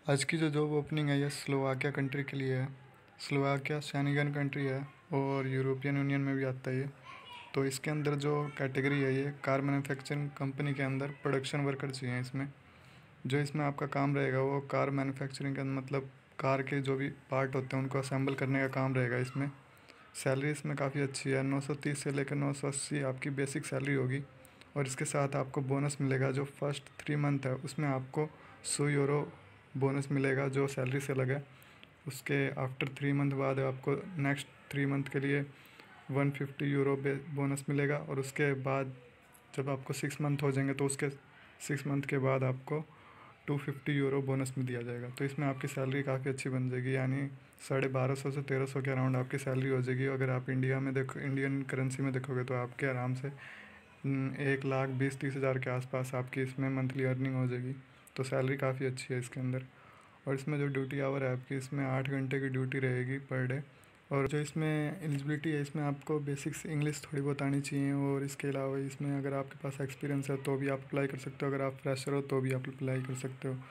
आज की जो जॉब ओपनिंग है ये स्लोवाकिया कंट्री के लिए है। स्लोवाकिया शेंगन कंट्री है और यूरोपियन यूनियन में भी आता है ये। तो इसके अंदर जो कैटेगरी है ये कार मैन्युफैक्चरिंग कंपनी के अंदर प्रोडक्शन वर्कर चाहिए इसमें। जो इसमें आपका काम रहेगा वो कार मैन्युफैक्चरिंग का मतलब कार के जो भी पार्ट होते हैं उनको असेंबल करने का काम रहेगा इसमें। सैलरी इसमें काफ़ी अच्छी है, 930 से लेकर 980 आपकी बेसिक सैलरी होगी। और इसके साथ आपको बोनस मिलेगा। जो फर्स्ट 3 मंथ है उसमें आपको 100 यूरो बोनस मिलेगा जो सैलरी से लगा। उसके आफ्टर 3 मंथ बाद आपको नेक्स्ट 3 मंथ के लिए 150 यूरो बोनस मिलेगा। और उसके बाद जब आपको 6 मंथ हो जाएंगे तो उसके 6 मंथ के बाद आपको 250 यूरो बोनस में दिया जाएगा। तो इसमें आपकी सैलरी काफ़ी अच्छी बन जाएगी, यानी 1250 से 1300 के अराउंड आपकी सैलरी हो जाएगी। अगर आप इंडिया में देखो, इंडियन करेंसी में देखोगे तो आपके आराम से 1,20,30,000 के आसपास आपकी इसमें मंथली अर्निंग हो जाएगी। तो सैलरी काफ़ी अच्छी है इसके अंदर। और इसमें जो ड्यूटी आवर है आपकी, इसमें 8 घंटे की ड्यूटी रहेगी पर डे। और जो इसमें एलिजिबिलिटी है, इसमें आपको बेसिक्स इंग्लिश थोड़ी बहुत आनी चाहिए। और इसके अलावा इसमें अगर आपके पास एक्सपीरियंस है तो भी आप अप्लाई कर सकते हो, अगर आप फ्रेशर हो तो भी आप अप्लाई कर सकते हो।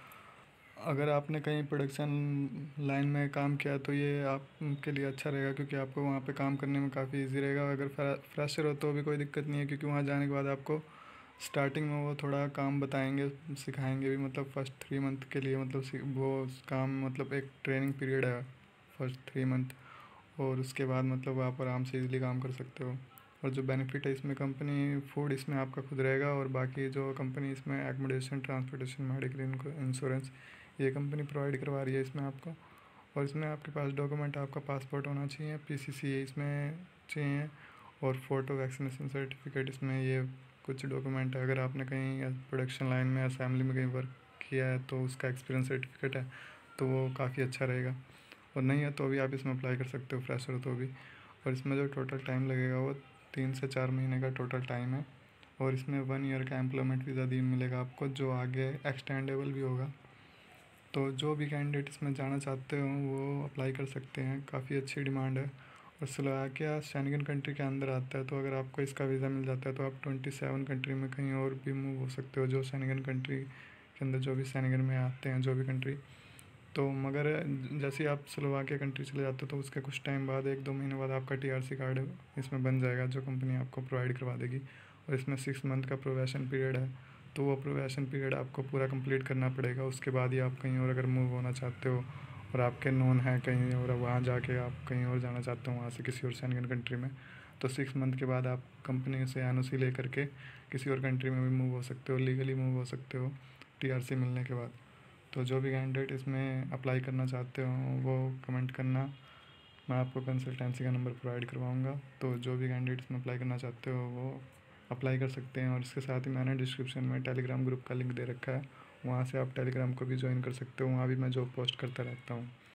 अगर आपने कहीं प्रोडक्शन लाइन में काम किया तो ये आपके लिए अच्छा रहेगा, क्योंकि आपको वहाँ पे काम करने में काफ़ी इजी रहेगा। अगर फ्रेशर हो तो भी कोई दिक्कत नहीं है, क्योंकि वहाँ जाने के बाद आपको स्टार्टिंग में वो थोड़ा काम बताएंगे, सिखाएंगे भी। मतलब फर्स्ट 3 मंथ के लिए मतलब वो काम मतलब एक ट्रेनिंग पीरियड है फर्स्ट 3 मंथ। और उसके बाद मतलब आप आराम से इजीली काम कर सकते हो। और जो बेनिफिट है इसमें, कंपनी फूड इसमें आपका खुद रहेगा। और बाकी जो कंपनी इसमें एकोमोडेशन, ट्रांसपोर्टेशन, मेडिकल, इंश्योरेंस ये कंपनी प्रोवाइड करवा रही है इसमें आपको। और इसमें आपके पास डॉक्यूमेंट, आपका पासपोर्ट होना चाहिए, पीसीसी इसमें चाहिए, और फ़ोटो, वैक्सीनेशन सर्टिफिकेट, इसमें ये कुछ डॉक्यूमेंट है। अगर आपने कहीं प्रोडक्शन लाइन में, असेंबली में कहीं वर्क किया है तो उसका एक्सपीरियंस सर्टिफिकेट है तो वो काफ़ी अच्छा रहेगा। और नहीं है तो भी आप इसमें अप्लाई कर सकते हो, फ्रेशर हो तो भी। और इसमें जो टोटल टाइम लगेगा वो 3 से 4 महीने का टोटल टाइम है। और इसमें 1 ईयर का एम्प्लॉयमेंट वीज़ा दी मिलेगा आपको, जो आगे एक्सटेंडेबल भी होगा। तो जो भी कैंडिडेट इसमें जाना चाहते हो वो अप्लाई कर सकते हैं, काफ़ी अच्छी डिमांड है। और स्लोवाकिया शेंगन कंट्री के अंदर आता है, तो अगर आपको इसका वीज़ा मिल जाता है तो आप 27 कंट्री में कहीं और भी मूव हो सकते हो, जो शेंगन कंट्री के अंदर जो भी शेंगन में आते हैं जो भी कंट्री। तो मगर जैसे ही आप स्लोवाकिया कंट्री चले जाते हो तो उसके कुछ टाइम बाद, 1-2 महीने बाद आपका टीआरसी कार्ड इसमें बन जाएगा, जो कंपनी आपको प्रोवाइड करवा देगी। और इसमें 6 मंथ का प्रोबेशन पीरियड है, तो वो प्रोबेशन पीरियड आपको पूरा कंप्लीट करना पड़ेगा। उसके बाद ही आप कहीं और अगर मूव होना चाहते हो और आपके नोन है कहीं और, वहाँ जाके आप कहीं और जाना चाहते हो, वहाँ से किसी और शेंगन कंट्री में, तो 6 मंथ के बाद आप कंपनी से एनओसी ले करके किसी और कंट्री में भी मूव हो सकते हो, लीगली मूव हो सकते हो टीआरसी मिलने के बाद। तो जो भी कैंडिडेट इसमें अप्लाई करना चाहते हो वो कमेंट करना, मैं आपको कंसल्टेंसी का नंबर प्रोवाइड करवाऊँगा। तो जो भी कैंडिडेट इसमें अप्लाई करना चाहते हो वो अप्लाई कर सकते हैं। और इसके साथ ही मैंने डिस्क्रिप्शन में टेलीग्राम ग्रुप का लिंक दे रखा है, वहाँ से आप टेलीग्राम को भी ज्वाइन कर सकते हो, वहाँ भी मैं जॉब पोस्ट करता रहता हूँ।